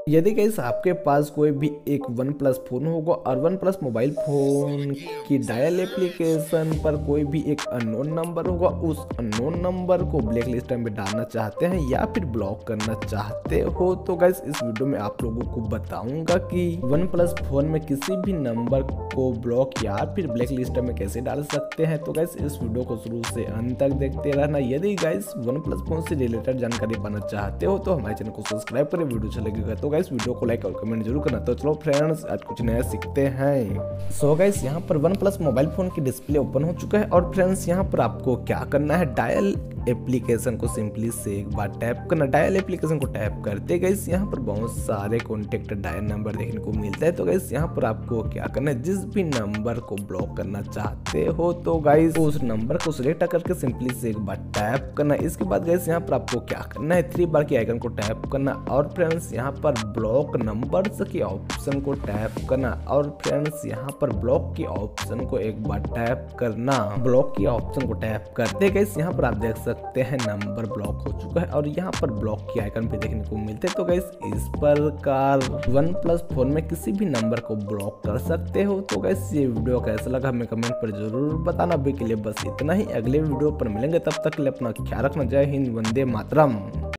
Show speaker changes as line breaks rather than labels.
यदि गाइस आपके पास कोई भी एक वन प्लस फ़ोन होगा और वन प्लस मोबाइल फ़ोन की डायल एप्लीकेशन पर कोई भी एक अननोन नंबर होगा, उस अननोन नंबर को ब्लैक लिस्ट में डालना चाहते हैं या फिर ब्लॉक करना चाहते हो, तो गाइस इस वीडियो में आप लोगों को बताऊंगा कि वन प्लस फ़ोन में किसी भी नंबर को ब्लॉक या फिर ब्लैक लिस्ट में कैसे डाल सकते हैं। तो गाइस इस वीडियो को शुरू से अंत तक देखते रहना। यदि गाइस वन प्लस फ़ोन से रिलेटेड जानकारी पाना चाहते हो तो हमारे चैनल को सब्सक्राइब करें, वीडियो अच्छा लगेगा तो गाइस वीडियो को लाइक और कमेंट जरूर करना। तो चलो फ्रेंड्स आज कुछ नया सीखते हैं। सो गाइस यहाँ पर वन प्लस मोबाइल फोन की डिस्प्ले ओपन हो चुका है और फ्रेंड्स यहाँ पर आपको क्या करना है, डायल एप्लीकेशन को सिंपली से एक बार टैप करना। डायल एप्लीकेशन को टैप करते गाइस यहाँ पर बहुत सारे कॉन्टेक्ट डायल नंबर देखने को मिलता है। तो गाइस यहाँ पर आपको क्या करना है, जिस भी नंबर को ब्लॉक करना चाहते हो तो गाइस उस नंबर को सिलेक्ट करके सिंपली से एक बार टैप करना। इसके बाद गाइस यहाँ पर आपको क्या करना है, 3 बार की आइकन को टैप करना और फ्रेंड्स यहाँ पर ब्लॉक नंबर्स के ऑप्शन को टैप करना और फ्रेंड्स यहाँ पर ब्लॉक के ऑप्शन को एक बार टैप करना। ब्लॉक के ऑप्शन को टैप करते गाइस यहाँ पर आप देख सकते हैं नंबर ब्लॉक हो चुका है और यहाँ पर ब्लॉक की आइकन भी देखने को मिलते हैं। तो गाइस इस प्रकार वन प्लस फोन में किसी भी नंबर को ब्लॉक कर सकते हो। तो गाइस ये वीडियो कैसा लगा हमें कमेंट पर जरूर बताना। अभी के लिए बस इतना ही, अगले वीडियो पर मिलेंगे, तब तक के लिए अपना ख्याल रखना। जय हिंद, वंदे मातरम।